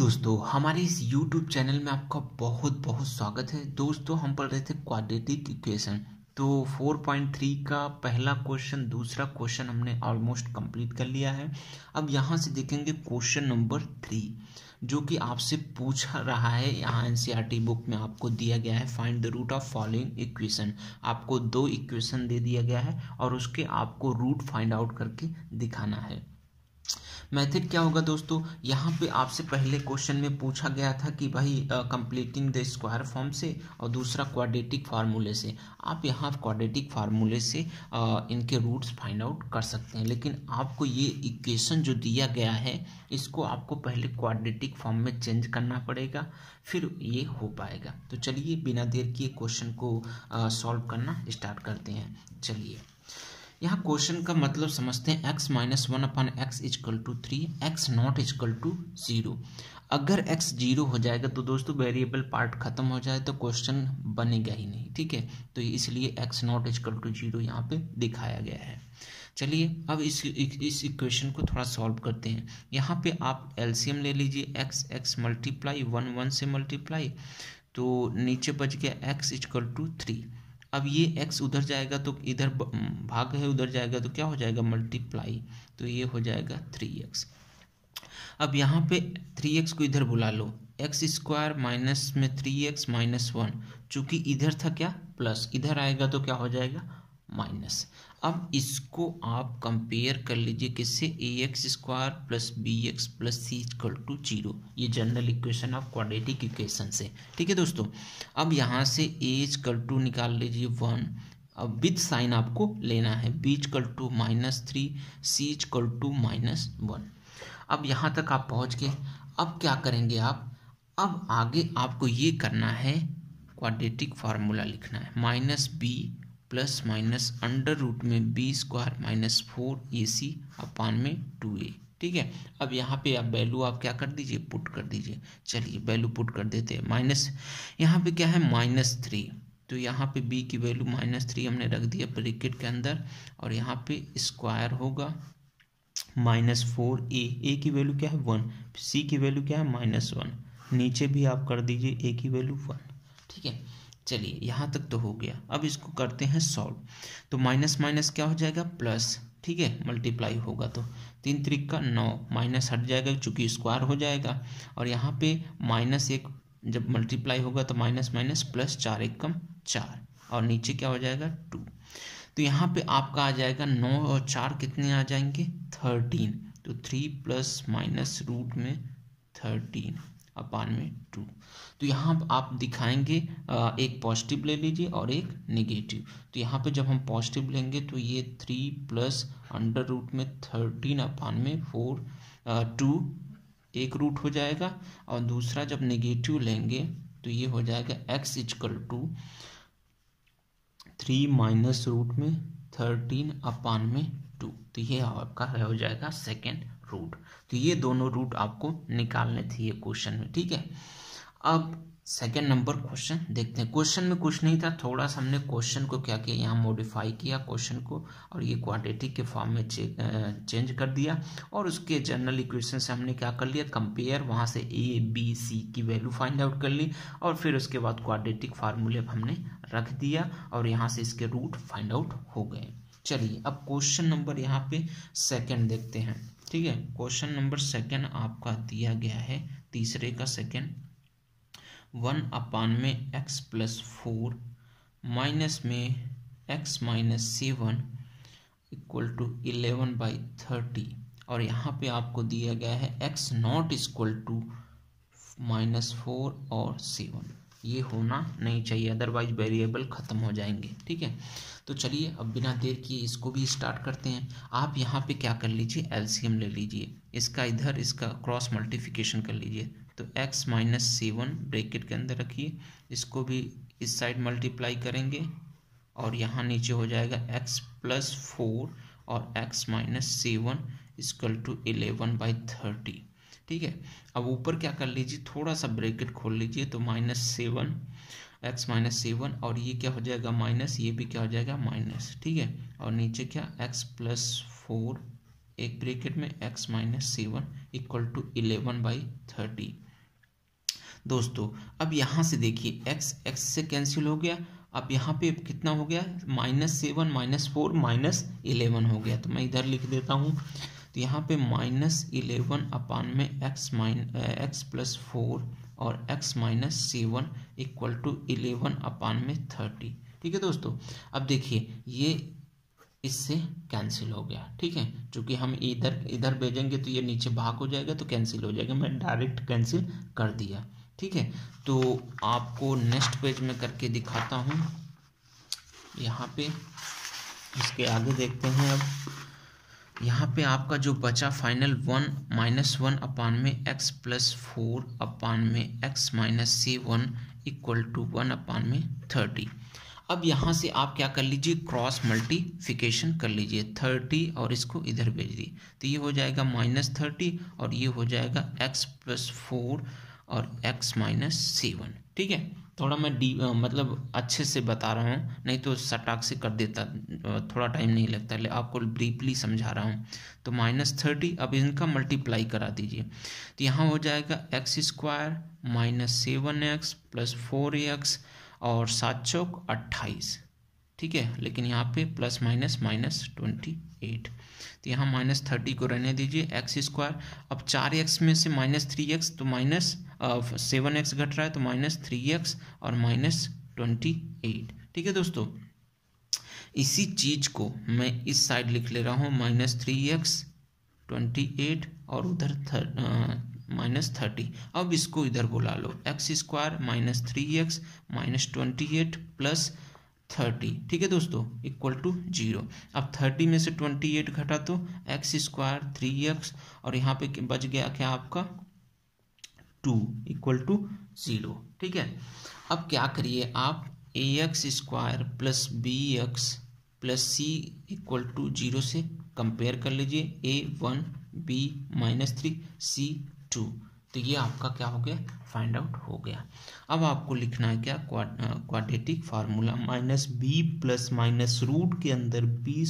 दोस्तों, हमारे इस YouTube चैनल में आपका बहुत बहुत स्वागत है। दोस्तों, हम पढ़ रहे थे क्वाड्रेटिक इक्वेशन। तो 4.3 का पहला क्वेश्चन, दूसरा क्वेश्चन हमने ऑलमोस्ट कंप्लीट कर लिया है। अब यहाँ से देखेंगे क्वेश्चन नंबर 3, जो कि आपसे पूछ रहा है। यहाँ NCERT बुक में आपको दिया गया है find the root of following equation. आपको 2 इक्वेशन दे दिया गया है और उसके आपको रूट फाइंड आउट करके दिखाना है। मेथड क्या होगा दोस्तों, यहाँ पे आपसे पहले क्वेश्चन में पूछा गया था कि भाई कंप्लीटिंग द स्क्वायर फॉर्म से, और दूसरा क्वाड्रेटिक फार्मूले से। आप यहाँ क्वाड्रेटिक फार्मूले से इनके रूट्स फाइंड आउट कर सकते हैं, लेकिन आपको ये इक्वेशन जो दिया गया है इसको आपको पहले क्वाड्रेटिक फॉर्म में चेंज करना पड़ेगा, फिर ये हो पाएगा। तो चलिए बिना देर किए क्वेश्चन को सॉल्व करना स्टार्ट करते हैं। चलिए यहाँ क्वेश्चन का मतलब समझते हैं। x minus 1/x is equal to 3, x not is equal to 0। अगर x 0 हो जाएगा तो दोस्तों वेरिएबल पार्ट खत्म हो जाए तो क्वेश्चन बनेगा ही नहीं, ठीक है। तो इसलिए x नॉट इजकल टू 0 यहाँ पे दिखाया गया है। चलिए अब इस इक्वेशन को थोड़ा सॉल्व करते हैं। यहाँ पे आप एलसीएम ले लीजिए। x मल्टीप्लाई 1 से मल्टीप्लाई, तो नीचे बच गया x इजकल टू 3। अब ये x उधर जाएगा तो इधर भाग है, उधर जाएगा तो क्या हो जाएगा मल्टीप्लाई, तो ये हो जाएगा 3x। अब यहाँ पे 3x को इधर बुला लो, एक्स स्क्वायर माइनस में 3x माइनस 1, चूँकि इधर था क्या प्लस, इधर आएगा तो क्या हो जाएगा माइनस। अब इसको आप कंपेयर कर लीजिए किससे, ax square plus bx plus c equal to 0। ये general equation of quadratic equation से, ठीक है दोस्तों। अब यहाँ से a इक्वल टू निकाल लीजिए 1, अब विथ साइन आपको लेना है, b equal to -3, c equal to -1। अब यहाँ तक आप पहुँच गए। अब क्या करेंगे आप, अब आगे आपको ये करना है, क्वाड्रेटिक फार्मूला लिखना है, -b plus minus under root में बी स्क्वायर माइनस 4ac अपान में 2a, ठीक है। अब यहाँ पे आप वैल्यू आप क्या कर दीजिए, पुट कर दीजिए। चलिए वैल्यू पुट कर देते हैं। माइनस यहाँ पे क्या है -3, तो यहाँ पे b की वैल्यू -3 हमने रख दिया ब्रैकेट के अंदर, और यहाँ पे स्क्वायर होगा -4a, a की वैल्यू क्या है 1, c की वैल्यू क्या है -1, नीचे भी आप कर दीजिए a की वैल्यू 1, ठीक है। चलिए यहाँ तक तो हो गया। अब इसको करते हैं सॉल्व, तो माइनस माइनस क्या हो जाएगा प्लस, ठीक है, मल्टीप्लाई होगा तो 3 त्रिक का 9, माइनस हट जाएगा चूँकि स्क्वायर हो जाएगा, और यहाँ पे -1 जब मल्टीप्लाई होगा तो माइनस माइनस प्लस 4 एकम 4, और नीचे क्या हो जाएगा 2। तो यहाँ पे आपका आ जाएगा 9 और 4 कितने आ जाएंगे 13, तो 3 प्लस माइनस रूट में 13 अपान में 2। तो यहाँ आप दिखाएंगे एक पॉजिटिव ले लीजिए और एक नेगेटिव। तो यहाँ पे जब हम पॉजिटिव लेंगे तो ये 3 प्लस अंडर रूट में 13 अपान में 4, 2 एक रूट हो जाएगा, और दूसरा जब नेगेटिव लेंगे तो ये हो जाएगा x equal to 3 minus root में 13 अपान में 2। तो ये आपका हो जाएगा सेकेंड रूट। तो ये दोनों रूट आपको निकालने थे ये क्वेश्चन में, ठीक है। अब सेकेंड नंबर क्वेश्चन देखते हैं। क्वेश्चन में कुछ नहीं था, थोड़ा सा हमने क्वेश्चन को क्या किया, यहाँ मॉडिफाई किया क्वेश्चन को, और ये क्वाड्रेटिक के फॉर्म में चेंज कर दिया, और उसके जनरल इक्वेशन से हमने क्या कर लिया कंपेयर, वहाँ से a b c की वैल्यू फाइंड आउट कर ली, और फिर उसके बाद क्वाड्रेटिक फार्मूले हमने रख दिया, और यहाँ से इसके रूट फाइंड आउट हो गए। चलिए अब क्वेश्चन नंबर यहाँ पे सेकेंड देखते हैं, ठीक है। क्वेश्चन नंबर सेकेंड आपका दिया गया है, तीसरे का सेकेंड, 1 अपान में x प्लस 4 माइनस में x माइनस 7 इक्वल टू 11/30, और यहाँ पे आपको दिया गया है x नॉट इक्वल टू -4 और 7। ये होना नहीं चाहिए, अदरवाइज वेरिएबल ख़त्म हो जाएंगे, ठीक है। तो चलिए अब बिना देर किए इसको भी स्टार्ट करते हैं। आप यहाँ पे क्या कर लीजिए, एलसीएम ले लीजिए, इसका इधर इसका क्रॉस मल्टीप्लिकेशन कर लीजिए, तो x माइनस 7 ब्रैकेट के अंदर रखिए, इसको भी इस साइड मल्टीप्लाई करेंगे, और यहाँ नीचे हो जाएगा x प्लस 4 और x माइनस 7 इक्वल टू 11/30, ठीक है। अब ऊपर क्या कर लीजिए, थोड़ा सा ब्रैकेट खोल लीजिए, तो -7 x माइनस 7, और ये क्या हो जाएगा माइनस, ये भी क्या हो जाएगा माइनस, ठीक है। और नीचे क्या x प्लस 4 एक ब्रैकेट में x माइनस 7 इक्वल टू 11/30, दोस्तों अब यहाँ से देखिए x x से कैंसिल हो गया। अब यहाँ पे कितना हो गया, -7 -4 -11 हो गया। तो मैं इधर लिख देता हूँ। तो यहाँ पे -11 अपान में x + 4 और x - 7 = 11 अपान में 30। ठीक है दोस्तों। अब देखिए ये इससे कैंसिल हो गया। ठीक है, चूंकि हम इधर भेजेंगे तो ये नीचे भाग हो जाएगा तो कैंसिल हो जाएगा। मैं डायरेक्ट कैंसिल कर दिया। ठीक है, तो आपको नेक्स्ट पेज में करके दिखाता हूँ। यहाँ पे इसके आगे देखते हैं। अब यहाँ पे आपका जो बचा फाइनल 1 अपान में x + 4 अपान में x - 7 = 1 अपान में 30। अब यहाँ से आप क्या कर लीजिए, क्रॉस मल्टीप्लिकेशन कर लीजिए 30 और इसको इधर भेज दिए। तो ये हो जाएगा -30 और ये हो जाएगा x + 4 और x - 7। ठीक है, थोड़ा मैं मतलब अच्छे से बता रहा हूँ, नहीं तो सटाक से कर देता, थोड़ा टाइम नहीं लगता। आपको ब्रीफली समझा रहा हूँ। तो -30, अब इनका मल्टीप्लाई करा दीजिए। तो यहाँ हो जाएगा x² - 7x + 4x और 7 चौक 28। ठीक है, लेकिन यहाँ पे +- -28। तो यहाँ -30 को रहने दीजिए, x²। अब 4x में से -3x तो -7x घट रहा है तो -3x और -28। ठीक है दोस्तों, इसी चीज को मैं इस साइड लिख ले रहा हूँ, -3x 28 और उधर -30। अब इसको इधर बुला लो, x² - 3x - 28 + 30। ठीक है दोस्तों, = 0। अब 30 में से 28 घटा तो x² 3x और यहाँ पे बच गया क्या आपका 2 = 0। ठीक है, अब क्या करिए आप, ax² + bx + c = 0 से कंपेयर कर लीजिए, a1 b -3 c 2। तो ये आपका क्या हो गया, फाइंड आउट हो गया। अब आपको लिखना है क्या, क्वाड्रेटिक फार्मूला -b ± रूट के अंदर b²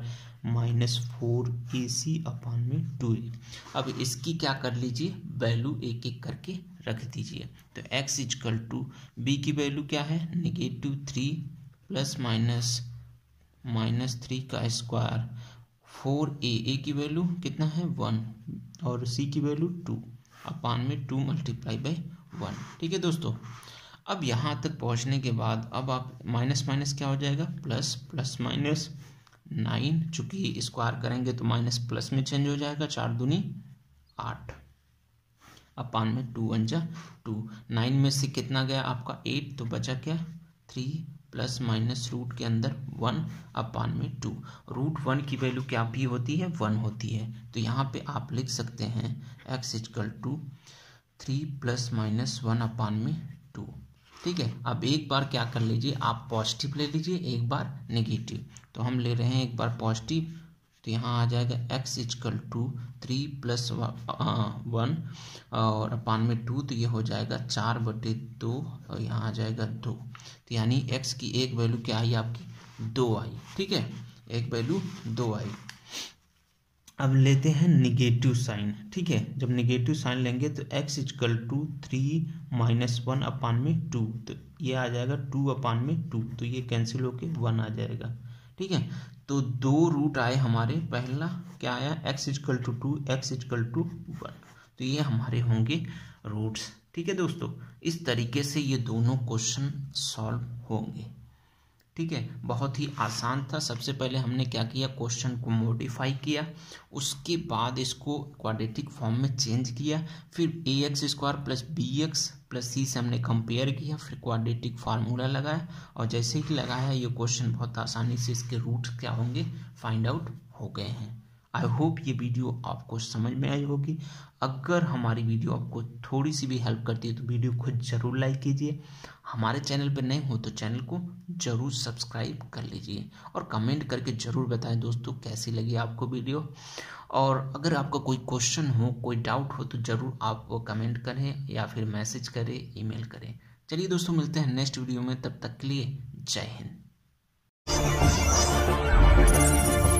- 4ac अपान में 2a। अब इसकी क्या कर लीजिए, वैल्यू एक एक करके रख दीजिए। तो x = b की वैल्यू क्या है, -3 ± -3 का स्क्वायर 4a की वैल्यू कितना है 1 और c की वैल्यू 2 अपान में 2 × 1। ठीक है दोस्तों, अब यहाँ तक पहुँचने के बाद अब आप माइनस क्या हो जाएगा, +, -9। चूंकि स्क्वायर करेंगे तो माइनस प्लस में चेंज हो जाएगा, 4 दूनी 8 अपान में 2 × 2। 9 में से कितना गया आपका 8, तो बचा क्या 3 ± रूट के अंदर 1 अपान में 2। √1 की वैल्यू क्या भी होती है, 1 होती है। तो यहाँ पे आप लिख सकते हैं x = 3 ± 1 अपान में 2। ठीक है, अब एक बार क्या कर लीजिए, आप पॉजिटिव ले लीजिए, एक बार नेगेटिव। तो हम ले रहे हैं एक बार पॉजिटिव, तो यहाँ आ जाएगा x = 3 + 1 और अपान में 2। तो ये हो जाएगा 4/2 और यहाँ आ जाएगा 2। तो यानी x की एक वैल्यू क्या आई आपकी, 2 आई। ठीक है, एक वैल्यू 2 आई। अब लेते हैं निगेटिव साइन। ठीक है, जब निगेटिव साइन लेंगे तो x = 3 - 1 अपान में 2। तो ये आ जाएगा 2 अपान में 2, तो ये कैंसिल होके 1 आ जाएगा। ठीक है, तो 2 रूट आए हमारे। पहला क्या आया, x = 2 x = 1। तो ये हमारे होंगे रूट्स। ठीक है दोस्तों, इस तरीके से ये दोनों क्वेश्चन सॉल्व होंगे। ठीक है, बहुत ही आसान था। सबसे पहले हमने क्या किया, क्वेश्चन को मॉडिफाई किया, उसके बाद इसको क्वाड्रेटिक फॉर्म में चेंज किया, फिर ax² + bx + c से हमने कंपेयर किया, फिर क्वाड्रेटिक फार्मूला लगाया और जैसे ही लगाया ये क्वेश्चन बहुत आसानी से इसके रूट्स क्या होंगे फाइंड आउट हो गए हैं। आई होप ये वीडियो आपको समझ में आई होगी। अगर हमारी वीडियो आपको थोड़ी सी भी हेल्प करती है तो वीडियो को ज़रूर लाइक कीजिए। हमारे चैनल पर नए हो तो चैनल को ज़रूर सब्सक्राइब कर लीजिए और कमेंट करके ज़रूर बताएं दोस्तों कैसी लगी आपको वीडियो। और अगर आपका कोई क्वेश्चन हो, कोई डाउट हो तो ज़रूर आप वो कमेंट करें या फिर मैसेज करें, ईमेल करें। चलिए दोस्तों, मिलते हैं नेक्स्ट वीडियो में, तब तक के लिए जय हिंद।